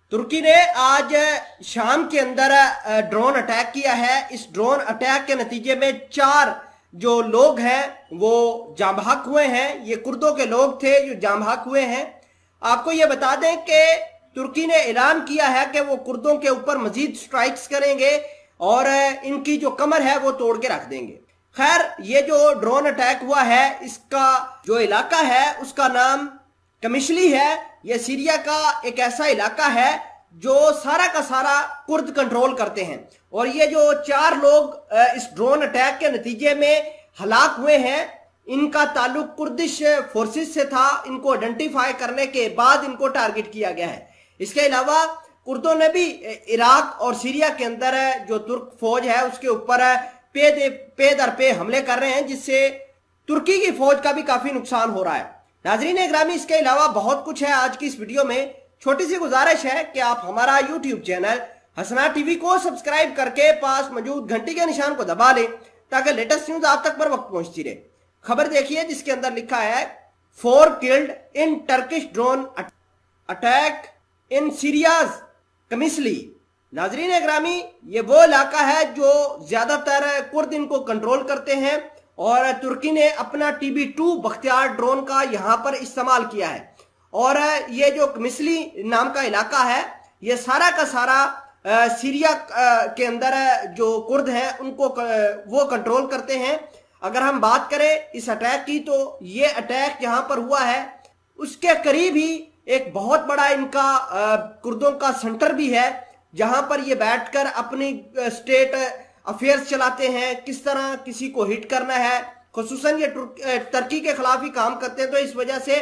तुर्की ने आज शाम के अंदर ड्रोन अटैक किया है। इस ड्रोन अटैक के नतीजे में 4 जो लोग हैं वो जाँ बहक हुए हैं। ये कुर्दों के लोग थे जो जाँ बहक हुए हैं। आपको ये बता दें कि तुर्की ने ऐलान किया है कि वो कुर्दों के ऊपर मजीद स्ट्राइक्स करेंगे और इनकी जो कमर है वो तोड़ के रख देंगे। खैर, ये जो ड्रोन अटैक हुआ है इसका जो इलाका है उसका नाम कमिशली है। यह सीरिया का एक ऐसा इलाका है जो सारा का सारा कुर्द कंट्रोल करते हैं। और ये जो 4 लोग इस ड्रोन अटैक के नतीजे में हलाक हुए हैं, इनका ताल्लुक कुर्दिश फोर्सेस से था। इनको आइडेंटिफाई करने के बाद इनको टारगेट किया गया है। इसके अलावा कुर्दों ने भी इराक और सीरिया के अंदर जो तुर्क फौज है उसके ऊपर पे दर पे हमले कर रहे हैं, जिससे तुर्की की फौज का भी काफी नुकसान हो रहा है। नाजरीन ग्रामी, इसके अलावा बहुत कुछ है आज की इस वीडियो में। छोटी सी गुजारिश है कि आप हमारा यूट्यूब चैनल हसना टीवी को सब्सक्राइब करके पास मौजूद घंटी के निशान को दबा लें ताकि लेटेस्ट न्यूज आप तक पर वक्त पहुंचती रहे। खबर देखिए जिसके अंदर लिखा है 4 killed in Turkish drone attack in Syria's Qamishli. नाजरीन ग्रामी, ये वो इलाका है जो ज्यादातर कुर्द इनको कंट्रोल करते हैं और तुर्की ने अपना TB2 बख्तियार ड्रोन का यहां पर इस्तेमाल किया है। और ये जो कमिशली नाम का इलाका है ये सारा का सारा सीरिया के अंदर जो कुर्द हैं उनको वो कंट्रोल करते हैं। अगर हम बात करें इस अटैक की, तो ये अटैक जहां पर हुआ है उसके करीब ही एक बहुत बड़ा इनका कुर्दों का सेंटर भी है, जहां पर ये बैठकर अपनी स्टेट अफेयर्स चलाते हैं, किस तरह किसी को हिट करना है। खुसूसन ये तुर्की के खिलाफ ही काम करते हैं। तो इस वजह से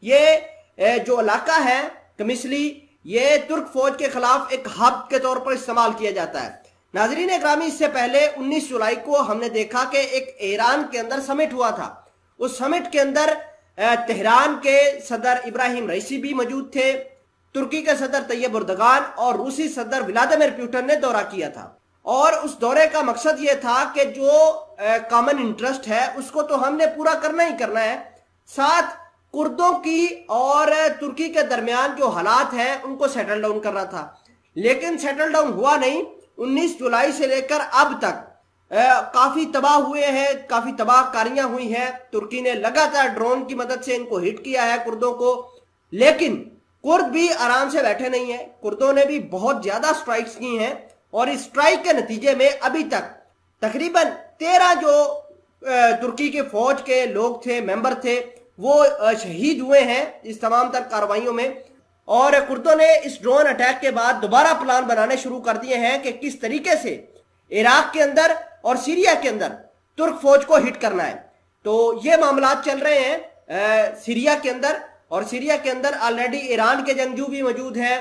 ये जो इलाका है कमिशली, ये तुर्क फौज के खिलाफ एक हब के तौर पर इस्तेमाल किया जाता है। नाजरीन ग्रामी, इससे पहले 19 जुलाई को हमने देखा कि एक ईरान के अंदर समिट हुआ था। उस समिट के अंदर तेहरान के सदर इब्राहिम रईसी भी मौजूद थे, तुर्की के सदर तैयब एर्दोगान और रूसी सदर व्लादिमीर पुतिन ने दौरा किया था। और उस दौरे का मकसद ये था कि जो कॉमन इंटरेस्ट है उसको तो हमने पूरा करना ही करना है, साथ कुर्दों की और तुर्की के दरमियान जो हालात हैं उनको सेटल डाउन करना था। लेकिन सेटल डाउन हुआ नहीं। 19 जुलाई से लेकर अब तक काफी तबाह हुए हैं, काफी तबाहकारियां हुई हैं। तुर्की ने लगातार ड्रोन की मदद से इनको हिट किया है कुर्दों को, लेकिन कुर्द भी आराम से बैठे नहीं है। कुर्दों ने भी बहुत ज्यादा स्ट्राइक्स की हैं और इस स्ट्राइक के नतीजे में अभी तक तकरीबन 13 जो तुर्की के फौज के लोग थे, मेंबर थे, वो शहीद हुए हैं इस तमाम तर कार्रवाइयों में। और कुर्दों ने इस ड्रोन अटैक के बाद दोबारा प्लान बनाने शुरू कर दिए हैं कि किस तरीके से इराक के अंदर और सीरिया के अंदर तुर्क फौज को हिट करना है। तो ये मामला चल रहे हैं सीरिया के अंदर, और सीरिया के अंदर ऑलरेडी ईरान के जंगजू भी मौजूद हैं,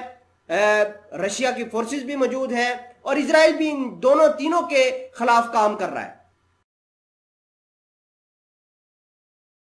रशिया की फोर्सेस भी मौजूद हैं और इजराइल भी इन दोनों तीनों के खिलाफ काम कर रहा है।